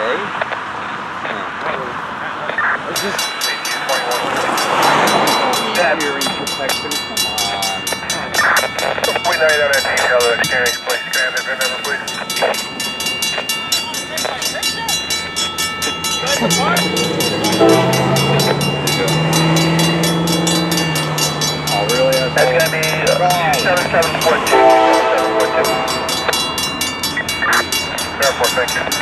are you? No. It's just... hearing protection, come on. We know that detail of the exterior police grab it, remember please. Oh really? That's going to be 7742. 7742. Airport, thank you.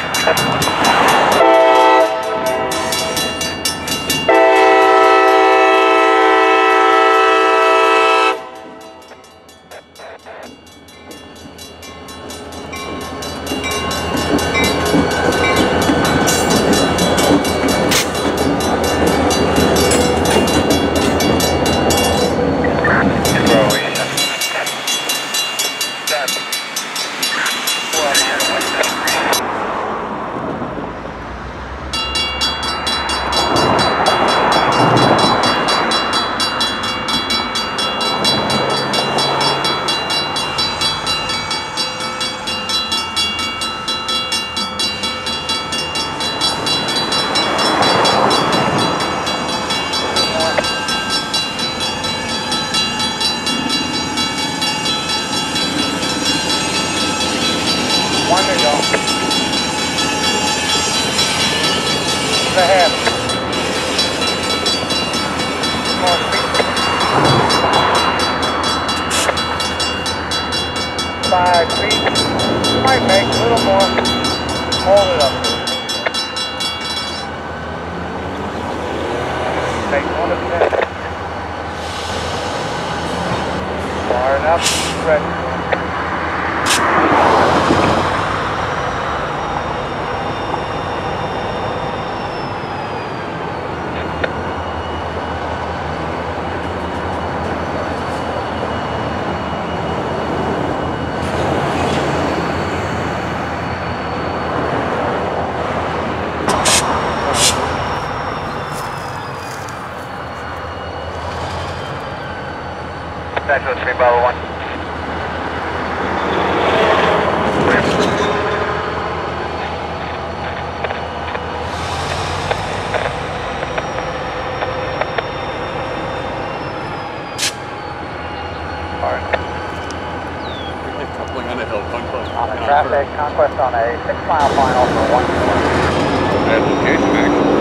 Ahead. More feet. 5 feet. Might make a little more. Hold it up. Take 1 of 10. Far enough. Ready. Back to the 3 Bravo 1. Coupling on a hill, conquest. On a traffic conquest on a 6-mile final for 1 kilometer. Bad location, actually.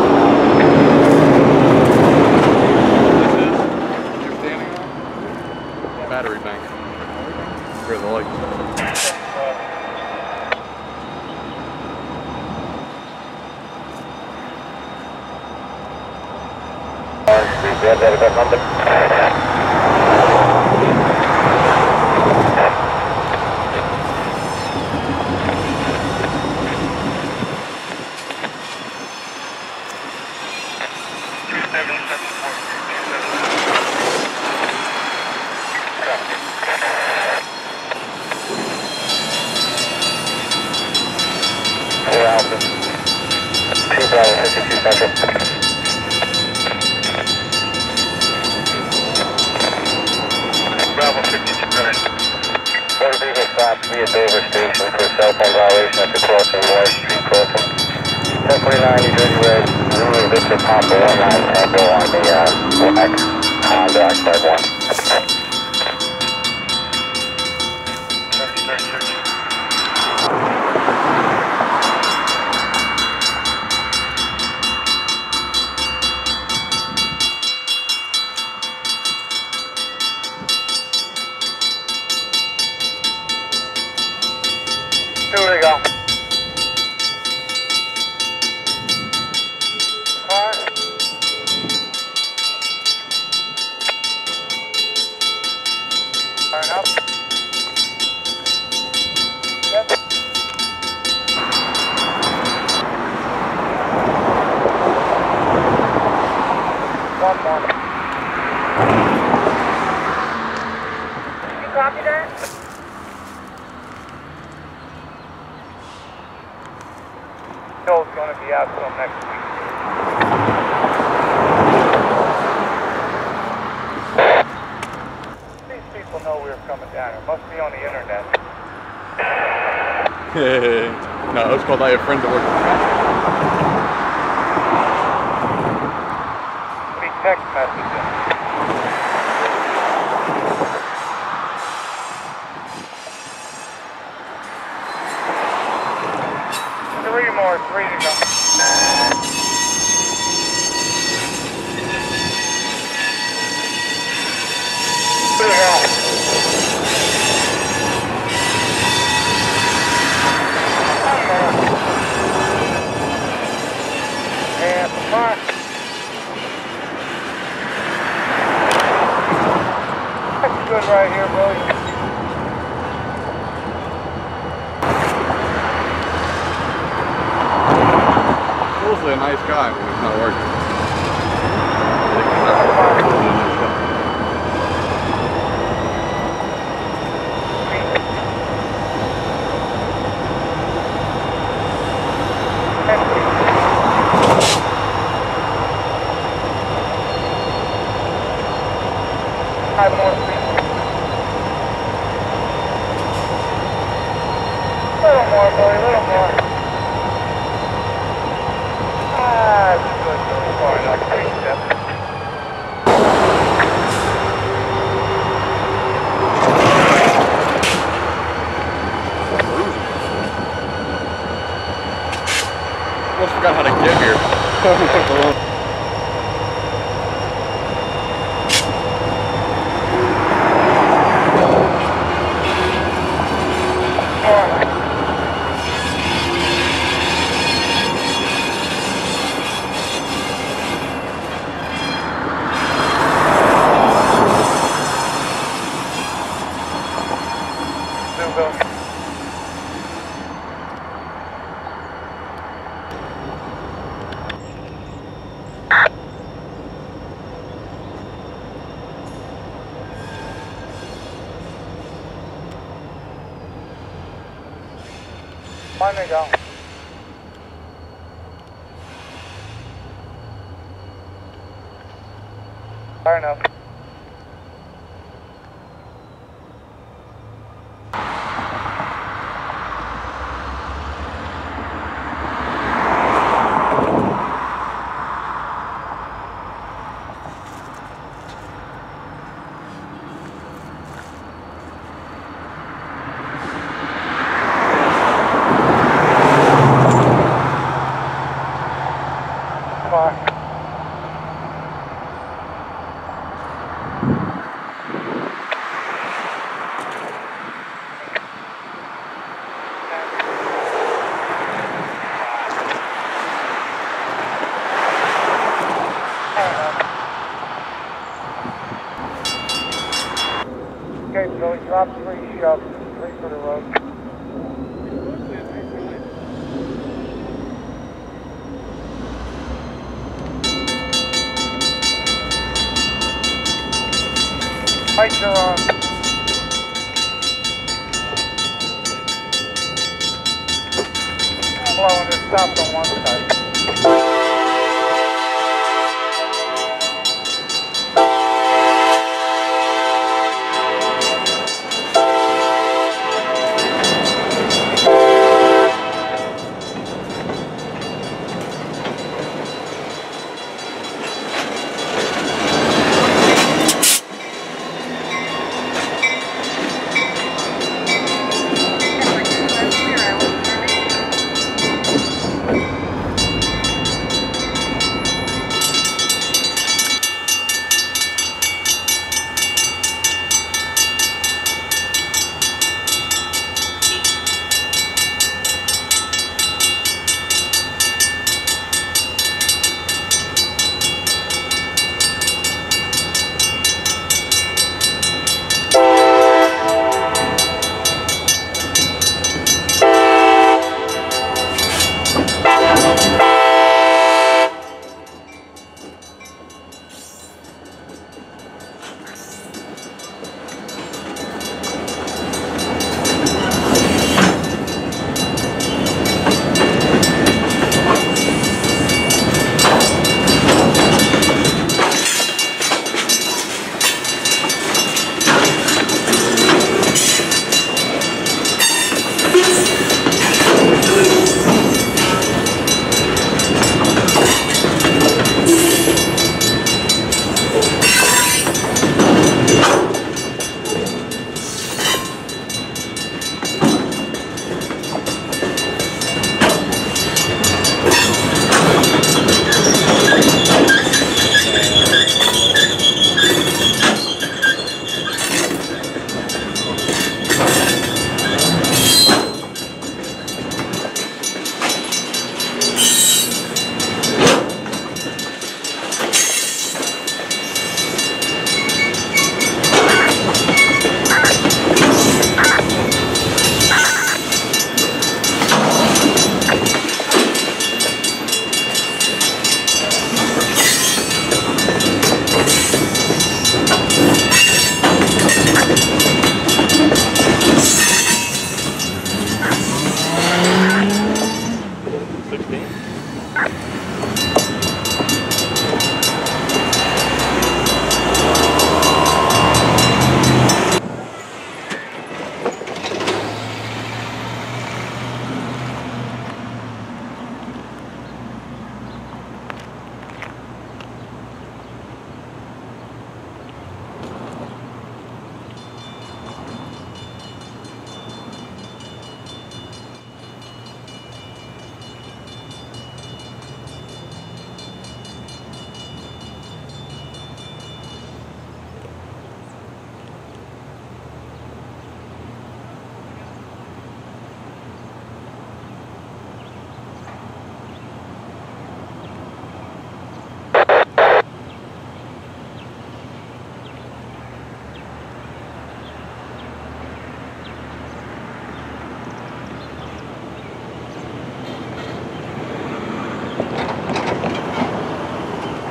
Battery bank. Where the lights. Bravo 52, go ahead. Motor vehicle stopped via Dover Station for a cell phone violation at the crossing, Moore Street crossing. 1049 New Jersey Red, Zulu Victor Papa 19 Tango on the black Honda Oxide 1. Here we go. Car. Turn up. Yep. One more. You copy that? Joe's going to be out till next week. These people know we were coming down. It must be on the internet. No, it's called I have friends that work for Any text messages? Three more, three to go. Three to go. And the front. That's good right here, Billy. Supposedly a nice guy when he's not working. Five more feet. A little more, Billy, a little more. Ah, that's good, Billy. Far enough. 3 steps. Almost forgot how to get here. One to go. Far enough. Okay, Billy, drop 3 shoves, 3 for the road. Lights are on. Blowing it stopped on one side.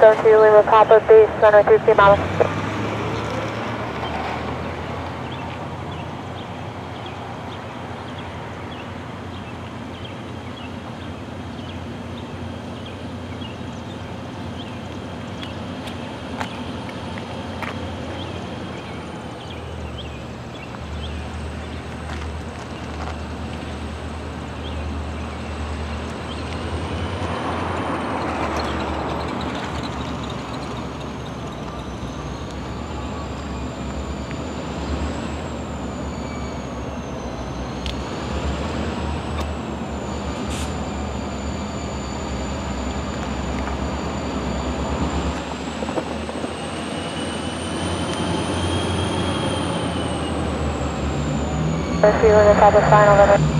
72 Lima Papa base, runway 23 miles. Lima Papa final,